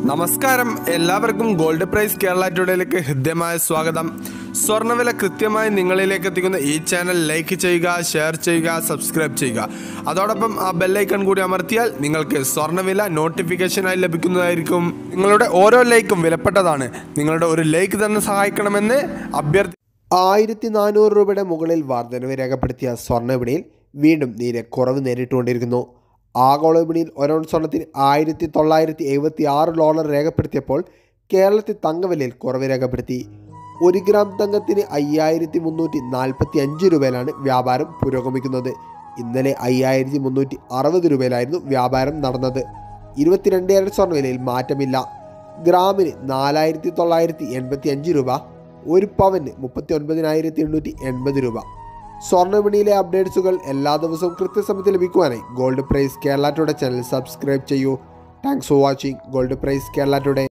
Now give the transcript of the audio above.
നമസ്കാരം, എല്ലാവർക്കും gold price Kerala ടുഡേയിലേക്ക് ഹൃദ്യമായ സ്വാഗതം. സ്വർണ്ണവില കൃത്യമായി നിങ്ങളിലേക്ക് എത്തിക്കുന്ന ഈ ചാനൽ ലൈക്ക് ചെയ്യുക, ഷെയർ ചെയ്യുക, സബ്സ്ക്രൈബ് ചെയ്യുക. അതോടൊപ്പം ആ ബെല്ലൈക്കൺ കൂടി അമർത്തിയാൽ നിങ്ങൾക്ക് സ്വർണ്ണവില നോട്ടിഫിക്കേഷനായി ലഭിക്കുന്നതായിരിക്കും. നിങ്ങളുടെ ഓരോ ലൈക്കും വിലപ്പെട്ടതാണ്. നിങ്ങളുടെ ഒരു ലൈക്ക് തന്നെ സഹായിക്കണമെന്ന് അഭ്യർത്ഥി. 1400 രൂപയുടെ മുകളിൽ വർധനവ് രേഖപ്പെടുത്തിയ സ്വർണ്ണവിപണിയിൽ വീണ്ടും നേരെ കുറവ് നേരിട്ടുകൊണ്ടിരിക്കുന്നു. ആഗോള വിപണിയിൽ ഒരൗൺസ് സ്വർണ്ണത്തിന് $1976 രേഖപ്പെടുത്തിയപ്പോൾ കേരളത്തിൽ തങ്കവിലയിൽ കുറവ് രേഖപ്പെടുത്തി. 1 ഗ്രാം തങ്കത്തിന് 5345 രൂപയിലാണ് വ്യാപാരം പുരോഗമിക്കുന്നത്. ഇന്നലെ 5360 രൂപയിലായിരുന്നു വ്യാപാരം നടന്നത്. 22 ക്യാരറ്റ് സ്വർണ്ണവിലയിൽ മാറ്റമില്ല. ഗ്രാമിന് 4985 രൂപ, ഒരു പവന് 39,880 രൂപ. സ്വർണ്ണവിപണിയിലെ അപ്ഡേറ്റ്സുകൾ എല്ലാ ദിവസവും കൃത്യസമയത്ത് ലഭിക്കുവാനായി gold price Kerala today channel subscribe ചെയ്യൂ. Thanks for watching gold price Kerala today.